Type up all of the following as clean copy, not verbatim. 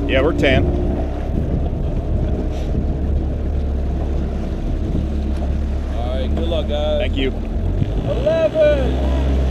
Yeah, we're 10. All right, good luck, guys. Thank you. 11.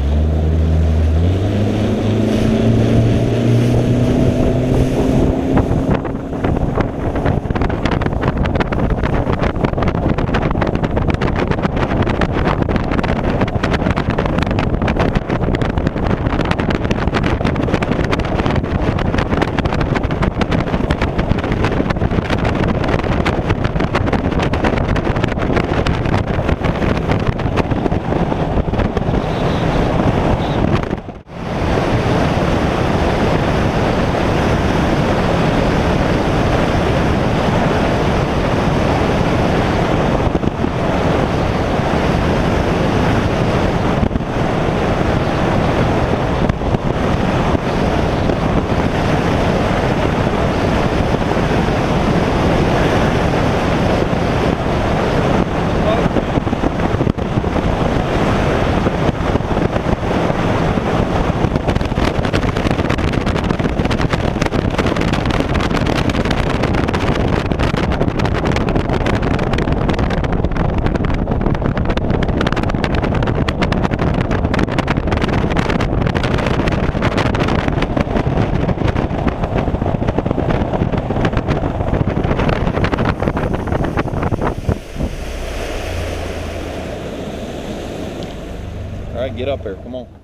All right, get up there. Come on.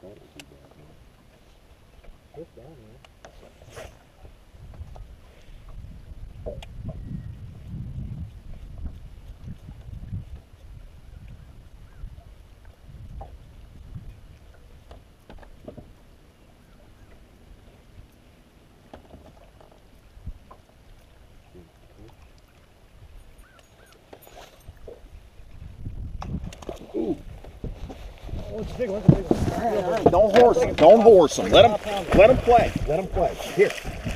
Ooh. Don't horse them. Don't horse them. Let them play. Let them play. Here.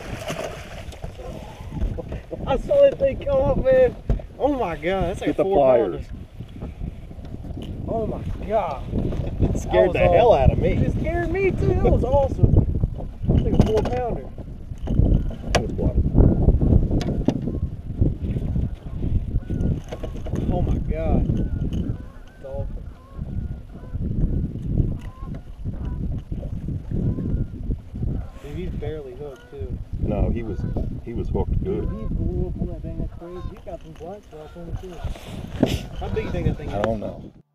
I saw that thing come up, man. Oh my god, that's like Get the 4 pliers. pounders. Oh my god. It scared the hell out of me. It scared me too. That was awesome. It's like a 4 pounder. Oh my god. Dolphin. Dude, he's barely hooked too. No, he was hooked good. He blew up on that thing. That's crazy. He's got some black spots on it too. How big do you think that thing is? I don't know.